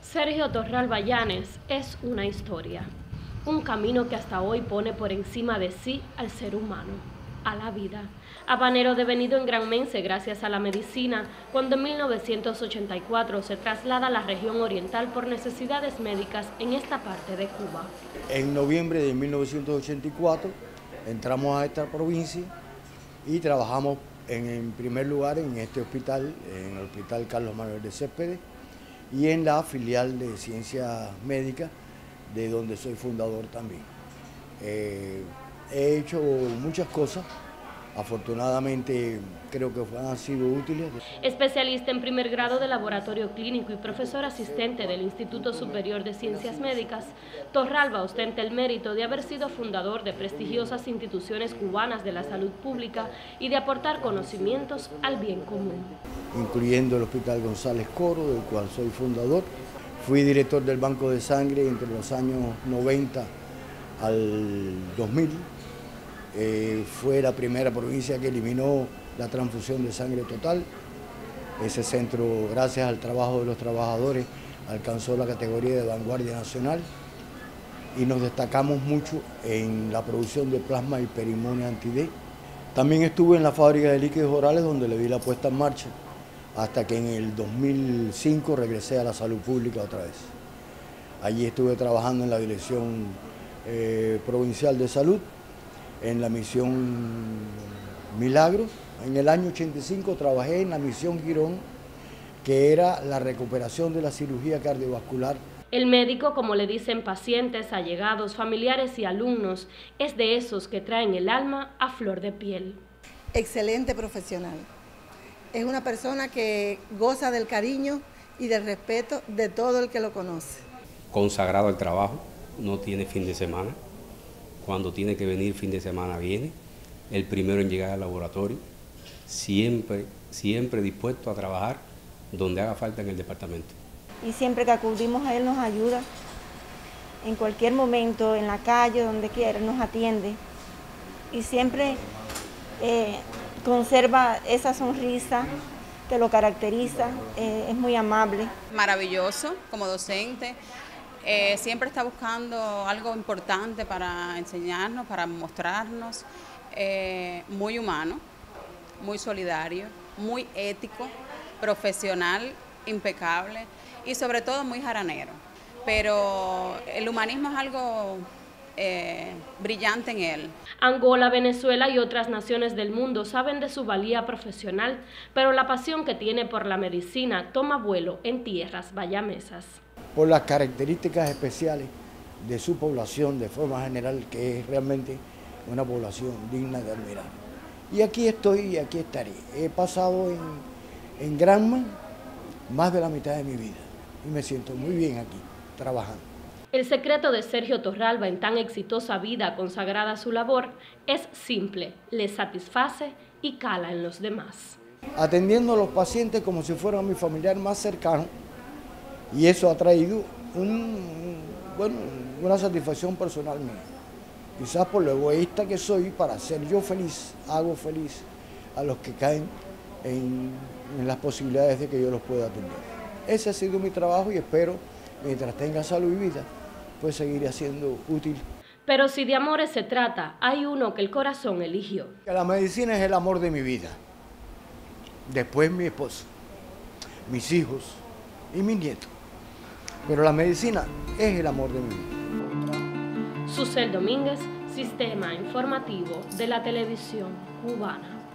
Sergio Torralba Llanes es una historia, un camino que hasta hoy pone por encima de sí al ser humano, a la vida. Habanero devenido en granmense gracias a la medicina, cuando en 1984 se traslada a la región oriental por necesidades médicas en esta parte de Cuba. En noviembre de 1984 entramos a esta provincia y trabajamos en primer lugar en este hospital, en el Hospital Carlos Manuel de Céspedes, y en la filial de Ciencias Médicas, de donde soy fundador también. He hecho muchas cosas, afortunadamente creo que han sido útiles. Especialista en primer grado de laboratorio clínico y profesor asistente del Instituto Superior de Ciencias Médicas, Torralba ostenta el mérito de haber sido fundador de prestigiosas instituciones cubanas de la salud pública y de aportar conocimientos al bien común. Incluyendo el Hospital González Coro, del cual soy fundador. Fui director del Banco de Sangre entre los años 90 al 2000. Fue la primera provincia que eliminó la transfusión de sangre total. Ese centro, gracias al trabajo de los trabajadores, alcanzó la categoría de vanguardia nacional y nos destacamos mucho en la producción de plasma hiperinmune anti-D. También estuve en la fábrica de líquidos orales, donde le di la puesta en marcha, hasta que en el 2005 regresé a la salud pública otra vez. Allí estuve trabajando en la Dirección Provincial de Salud, en la misión Milagros. En el año 85 trabajé en la misión Girón, que era la recuperación de la cirugía cardiovascular. El médico, como le dicen pacientes, allegados, familiares y alumnos, es de esos que traen el alma a flor de piel. Excelente profesional. Es una persona que goza del cariño y del respeto de todo el que lo conoce. Consagrado al trabajo, no tiene fin de semana. Cuando tiene que venir fin de semana viene. El primero en llegar al laboratorio, siempre dispuesto a trabajar donde haga falta en el departamento. Y siempre que acudimos a él nos ayuda, en cualquier momento, en la calle, donde quiera, nos atiende. Y siempre conserva esa sonrisa que lo caracteriza, es muy amable. Maravilloso como docente, siempre está buscando algo importante para enseñarnos, para mostrarnos, muy humano, muy solidario, muy ético, profesional, impecable y sobre todo muy jaranero. Pero el humanismo es algo brillante en él. Angola, Venezuela y otras naciones del mundo saben de su valía profesional, pero la pasión que tiene por la medicina toma vuelo en tierras bayamesas. Por las características especiales de su población de forma general, que es realmente una población digna de admirar. Y aquí estoy y aquí estaré. He pasado en Granma más de la mitad de mi vida y me siento muy bien aquí, trabajando. El secreto de Sergio Torralba en tan exitosa vida consagrada a su labor es simple, le satisface y cala en los demás. Atendiendo a los pacientes como si fueran mi familiar más cercano, y eso ha traído una satisfacción personal mía. Quizás por lo egoísta que soy, para ser yo feliz, hago feliz a los que caen en las posibilidades de que yo los pueda atender. Ese ha sido mi trabajo y espero, mientras tenga salud y vida, pues seguiré siendo útil. Pero si de amores se trata, hay uno que el corazón eligió. La medicina es el amor de mi vida. Después mi esposa, mis hijos y mis nietos. Pero la medicina es el amor de mi vida. Susel Domínguez, Sistema Informativo de la Televisión Cubana.